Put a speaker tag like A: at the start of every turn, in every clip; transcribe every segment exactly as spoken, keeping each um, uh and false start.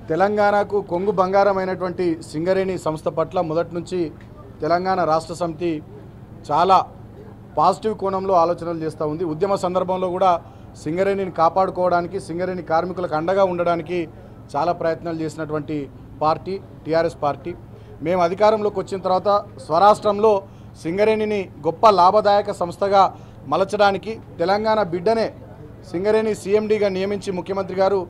A: తెలంగాణకు కొంగు బంగారమైనటువంటి సింగరేణి సంస్థ పట్ల మొదటి నుంచి తెలంగాణ రాష్ట్ర సమితి చాలా పాజిటివ్ కోణంలో ఆలోచనలు చేస్తూ ఉంది. ఉద్యమ సందర్భంలో కూడా సింగరేణిని కాపాడుకోవడానికి, సింగరేణి కార్మికులకు అండగా ఉండడానికి చాలా ప్రయత్నాలు చేసినటువంటి పార్టీ టీఆర్ఎస్ పార్టీ. మేము అధికారంలోకి వచ్చిన తర్వాత స్వరాష్ట్రంలో సింగరేణిని గొప్ప లాభదాయక సంస్థగా మలచడానికి తెలంగాణ బిడ్డనే సింగరేణి సీఎండీగా నియమించి ముఖ్యమంత్రి గారు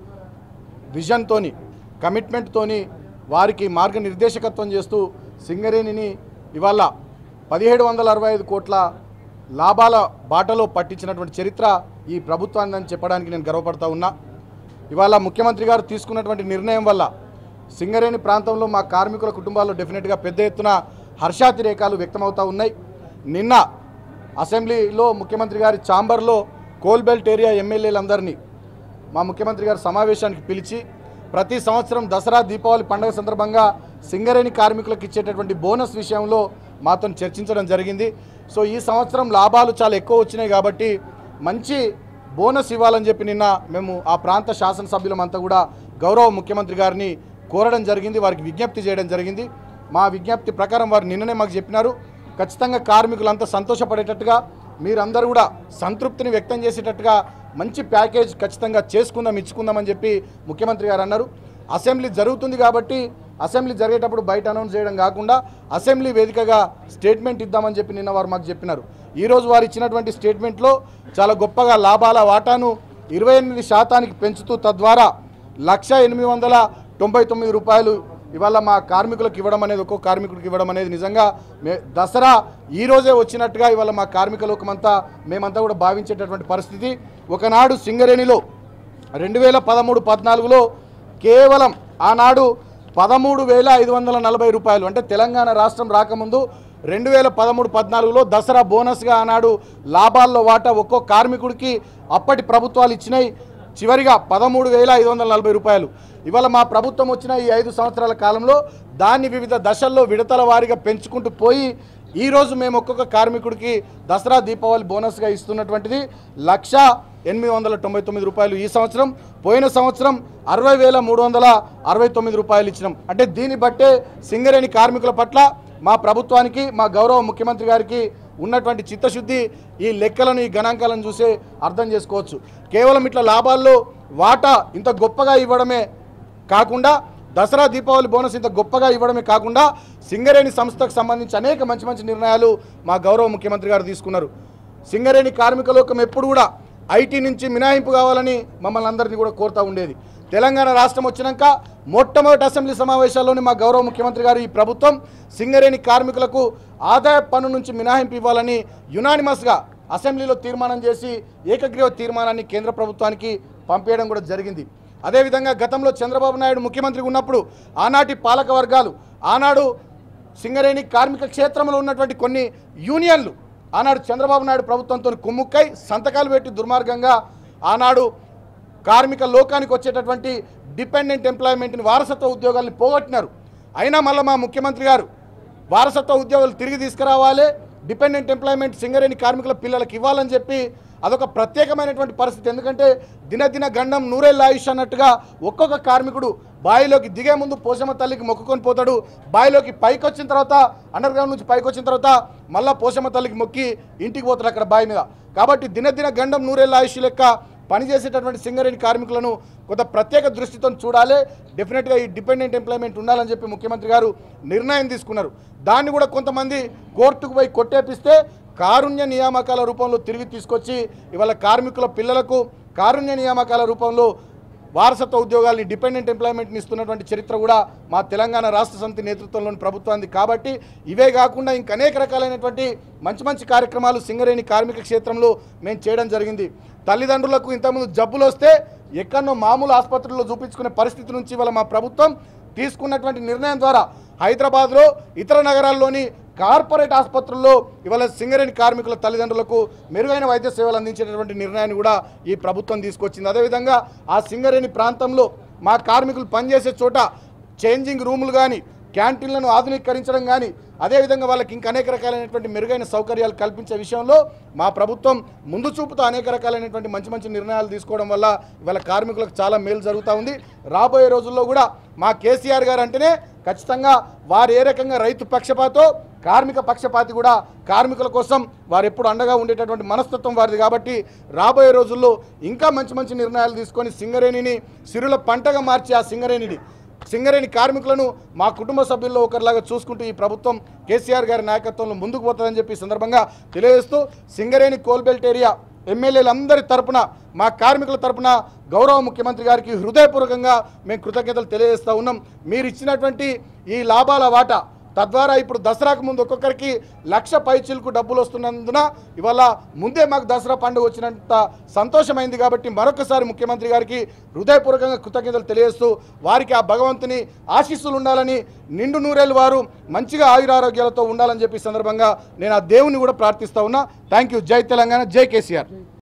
A: విజన్తోని, కమిట్మెంట్తోని వారికి మార్గనిర్దేశకత్వం చేస్తూ సింగరేణిని ఇవాళ పదిహేడు వందల అరవై ఐదు కోట్ల లాభాల బాటలో పట్టించినటువంటి చరిత్ర ఈ ప్రభుత్వాన్ని అని చెప్పడానికి నేను గర్వపడతా ఉన్నా. ఇవాళ ముఖ్యమంత్రి గారు తీసుకున్నటువంటి నిర్ణయం వల్ల సింగరేణి ప్రాంతంలో మా కార్మికుల కుటుంబాల్లో డెఫినెట్గా పెద్ద ఎత్తున హర్షాతిరేకాలు వ్యక్తమవుతూ ఉన్నాయి. నిన్న అసెంబ్లీలో ముఖ్యమంత్రి గారి ఛాంబర్లో కోల్బెల్ట్ ఏరియా ఎమ్మెల్యేలందరినీ మా ముఖ్యమంత్రి గారు సమావేశానికి పిలిచి ప్రతి సంవత్సరం దసరా దీపావళి పండుగ సందర్భంగా సింగరేణి కార్మికులకు ఇచ్చేటటువంటి బోనస్ విషయంలో మాతో చర్చించడం జరిగింది. సో ఈ సంవత్సరం లాభాలు చాలా ఎక్కువ వచ్చినాయి కాబట్టి మంచి బోనస్ ఇవ్వాలని చెప్పి నిన్న మేము ఆ ప్రాంత శాసనసభ్యులమంతా కూడా గౌరవ ముఖ్యమంత్రి గారిని కోరడం జరిగింది, వారికి విజ్ఞప్తి చేయడం జరిగింది. మా విజ్ఞప్తి ప్రకారం వారు నిన్ననే మాకు చెప్పినారు, ఖచ్చితంగా కార్మికులంతా సంతోషపడేటట్టుగా, మీరందరూ కూడా సంతృప్తిని వ్యక్తం చేసేటట్టుగా మంచి ప్యాకేజ్ ఖచ్చితంగా చేసుకుందాం, ఇచ్చుకుందామని చెప్పి ముఖ్యమంత్రి గారు అన్నారు. అసెంబ్లీ జరుగుతుంది కాబట్టి అసెంబ్లీ జరిగేటప్పుడు బయట అనౌన్స్ చేయడం కాకుండా అసెంబ్లీ వేదికగా స్టేట్మెంట్ ఇద్దామని చెప్పి నిన్న వారు మాకు చెప్పినారు. ఈరోజు వారు ఇచ్చినటువంటి స్టేట్మెంట్లో చాలా గొప్పగా లాభాల వాటాను ఇరవై ఎనిమిది శాతానికి పెంచుతూ తద్వారా లక్ష ఎనిమిది వందల తొంభై తొమ్మిది రూపాయలు ఇవాళ మా కార్మికులకు ఇవ్వడం అనేది, ఒక్కో కార్మికుడికి ఇవ్వడం అనేది నిజంగా మే దసరా ఈరోజే వచ్చినట్టుగా ఇవాళ మా కార్మిక లోకమంతా మేమంతా కూడా భావించేటటువంటి పరిస్థితి. ఒకనాడు సింగరేణిలో రెండు వేల పదమూడు పద్నాలుగులో కేవలం ఆనాడు పదమూడు వేల ఐదు వందల నలభై రూపాయలు అంటే తెలంగాణ రాష్ట్రం రాకముందు రెండు వేల పదమూడు పద్నాలుగులో దసరా బోనస్గా ఆనాడు లాభాల్లో వాటా ఒక్కో కార్మికుడికి అప్పటి ప్రభుత్వాలు ఇచ్చినాయి. చివరిగా పదమూడు వేల ఐదు వందల నలభై రూపాయలు. ఇవాళ మా ప్రభుత్వం వచ్చిన ఈ ఐదు సంవత్సరాల కాలంలో దాన్ని వివిధ దశల్లో విడతల వారీగా పెంచుకుంటూ పోయి ఈరోజు మేము ఒక్కొక్క కార్మికుడికి దసరా దీపావళి బోనస్గా ఇస్తున్నటువంటిది లక్ష ఎనిమిది వందల తొంభై తొమ్మిది రూపాయలు ఈ సంవత్సరం. పోయిన సంవత్సరం అరవై వేల మూడు వందల అరవై తొమ్మిది రూపాయలు ఇచ్చినాం. అంటే దీన్ని బట్టే సింగరేణి కార్మికుల పట్ల మా ప్రభుత్వానికి, మా గౌరవ ముఖ్యమంత్రి గారికి ఉన్నటువంటి చిత్తశుద్ధి ఈ లెక్కలను, ఈ గణాంకాలను చూసే అర్థం చేసుకోవచ్చు. కేవలం ఇట్లా లాభాల్లో వాటా ఇంత గొప్పగా ఇవ్వడమే కాకుండా, దసరా దీపావళి బోనస్ ఇంత గొప్పగా ఇవ్వడమే కాకుండా సింగరేణి సంస్థకు సంబంధించి అనేక మంచి మంచి నిర్ణయాలు మా గౌరవ ముఖ్యమంత్రి గారు తీసుకున్నారు. సింగరేణి కార్మిక లోకం ఎప్పుడు కూడా ఐటీ నుంచి మినహాయింపు కావాలని మమ్మల్ని అందరినీ కూడా కోరుతూ ఉండేది. తెలంగాణ రాష్ట్రం వచ్చినాక మొట్టమొదటి అసెంబ్లీ సమావేశాల్లోని మా గౌరవ ముఖ్యమంత్రి గారు ఈ ప్రభుత్వం సింగరేణి కార్మికులకు ఆదాయ పన్ను నుంచి మినహాయింపు ఇవ్వాలని యునానిమస్గా అసెంబ్లీలో తీర్మానం చేసి ఏకగ్రీవ తీర్మానాన్ని కేంద్ర ప్రభుత్వానికి పంపేయడం కూడా జరిగింది. అదేవిధంగా గతంలో చంద్రబాబు నాయుడు ముఖ్యమంత్రి ఉన్నప్పుడు ఆనాటి పాలక వర్గాలు, ఆనాడు సింగరేణి కార్మిక క్షేత్రంలో ఉన్నటువంటి కొన్ని యూనియన్లు ఆనాడు చంద్రబాబు నాయుడు ప్రభుత్వంతో కుమ్ముక్కై సంతకాలు పెట్టి దుర్మార్గంగా ఆనాడు కార్మిక లోకానికి వచ్చేటటువంటి డిపెండెంట్ ఎంప్లాయ్మెంట్ని, వారసత్వ ఉద్యోగాల్ని పోగొట్టినారు. అయినా మళ్ళీ మా ముఖ్యమంత్రి గారు వారసత్వ ఉద్యోగాలు తిరిగి తీసుకురావాలి, డిపెండెంట్ ఎంప్లాయ్మెంట్ సింగరేణి కార్మికుల పిల్లలకు ఇవ్వాలని చెప్పి అదొక ప్రత్యేకమైనటువంటి పరిస్థితి. ఎందుకంటే దినదిన గండం నూరేళ్ళ ఆయుష్ అన్నట్టుగా ఒక్కొక్క కార్మికుడు బావిలోకి దిగే ముందు పోషమ్మ తల్లికి మొక్కుకొని పోతాడు, బావిలోకి పైకి వచ్చిన తర్వాత, అండర్ గ్రౌండ్ నుంచి పైకి వచ్చిన తర్వాత మళ్ళీ పోషమ్మ తల్లికి మొక్కి ఇంటికి పోతాడు అక్కడ బావి మీద. కాబట్టి దినదిన గండం నూరేళ్ళ ఆయుష్ లెక్క పనిచేసేటటువంటి సింగరేణి కార్మికులను కొంత ప్రత్యేక దృష్టితో చూడాలి, డెఫినెట్గా ఈ డిపెండెంట్ ఎంప్లాయ్మెంట్ ఉండాలని చెప్పి ముఖ్యమంత్రి గారు నిర్ణయం తీసుకున్నారు. దాన్ని కూడా కొంతమంది కోర్టుకు పోయి కొట్టేపిస్తే కారుణ్య నియామకాల రూపంలో తిరిగి తీసుకొచ్చి ఇవాళ కార్మికుల పిల్లలకు కారుణ్య నియామకాల రూపంలో వారసత్వ ఉద్యోగాల్ని, డిపెండెంట్ ఎంప్లాయ్మెంట్ని ఇస్తున్నటువంటి చరిత్ర కూడా మా తెలంగాణ రాష్ట్ర సమితి నేతృత్వంలోని ప్రభుత్వాన్ని. కాబట్టి ఇవే కాకుండా ఇంక అనేక రకాలైనటువంటి మంచి మంచి కార్యక్రమాలు సింగరేణి కార్మిక క్షేత్రంలో మేము చేయడం జరిగింది. తల్లిదండ్రులకు ఇంతకుముందు జబ్బులు వస్తే ఎక్కడో మామూలు ఆసుపత్రుల్లో చూపించుకునే పరిస్థితి నుంచి ఇవాళ మా ప్రభుత్వం తీసుకున్నటువంటి నిర్ణయం ద్వారా హైదరాబాద్లో, ఇతర నగరాల్లోని కార్పొరేట్ ఆసుపత్రుల్లో ఇవాళ సింగరేణి కార్మికుల తల్లిదండ్రులకు మెరుగైన వైద్య సేవలు అందించేటటువంటి నిర్ణయాన్ని కూడా ఈ ప్రభుత్వం తీసుకొచ్చింది. అదేవిధంగా ఆ సింగరేణి ప్రాంతంలో మా కార్మికులు పనిచేసే చోట చేంజింగ్ రూములు కానీ, క్యాంటీన్లను ఆధునీకరించడం కానీ, అదేవిధంగా వాళ్ళకి ఇంకా అనేక రకాలైనటువంటి మెరుగైన సౌకర్యాలు కల్పించే విషయంలో మా ప్రభుత్వం ముందు చూపుతో అనేక రకాలైనటువంటి మంచి మంచి నిర్ణయాలు తీసుకోవడం వల్ల ఇవాళ కార్మికులకు చాలా మేలు జరుగుతూ ఉంది. రాబోయే రోజుల్లో కూడా మా కేసీఆర్ గారు అంటేనే ఖచ్చితంగా వారు ఏ రకంగా రైతు పక్షపాతో కార్మిక పక్షపాతి కూడా కార్మికుల కోసం వారు ఎప్పుడు అండగా ఉండేటటువంటి మనస్తత్వం వారిది. కాబట్టి రాబోయే రోజుల్లో ఇంకా మంచి మంచి నిర్ణయాలు తీసుకొని సింగరేణిని సిరుల పంటగా మార్చి ఆ సింగరేణిని సింగరేణి కార్మికులను మా కుటుంబ సభ్యుల్లో ఒకరిలాగా చూసుకుంటూ ఈ ప్రభుత్వం కేసీఆర్ గారి నాయకత్వంలో ముందుకు పోతుందని చెప్పి సందర్భంగా తెలియజేస్తూ సింగరేణి కోల్బెల్ట్ ఏరియా ఎమ్మెల్యేలందరి తరపున మా కార్మికుల తరపున గౌరవ ముఖ్యమంత్రి గారికి హృదయపూర్వకంగా మేము కృతజ్ఞతలు తెలియజేస్తూ ఉన్నాం. మీరు ఇచ్చినటువంటి ఈ లాభాల వాటా తద్వారా ఇప్పుడు దసరాకు ముందు ఒక్కొక్కరికి లక్ష పైచిలకు డబ్బులు వస్తున్నందున ఇవాళ ముందే మాకు దసరా పండుగ వచ్చినంత సంతోషమైంది. కాబట్టి మరొకసారి ముఖ్యమంత్రి గారికి హృదయపూర్వకంగా కృతజ్ఞతలు తెలియజేస్తూ వారికి ఆ భగవంతుని ఆశీస్సులు ఉండాలని నిండు నూరేళ్ళు వారు మంచిగా ఆయురారోగ్యాలతో ఉండాలని చెప్పి సందర్భంగా నేను ఆ దేవుని కూడా ప్రార్థిస్తూ ఉన్నా. Thank you. జై తెలంగాణ, జై కేసీఆర్.